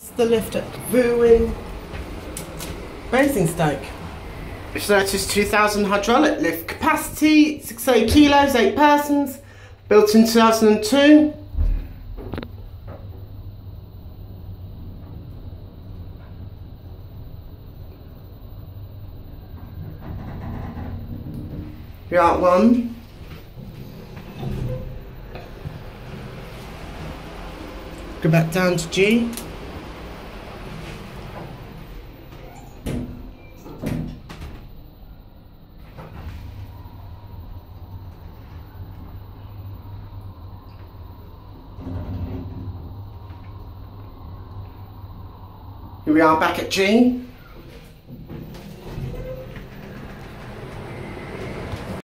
The lift at Vuin Basingstoke. Certis 2000 hydraulic lift. Capacity 68 kilos, 8 persons. Built in 2002. Yacht 1. Go back down to G. Here we are back at G.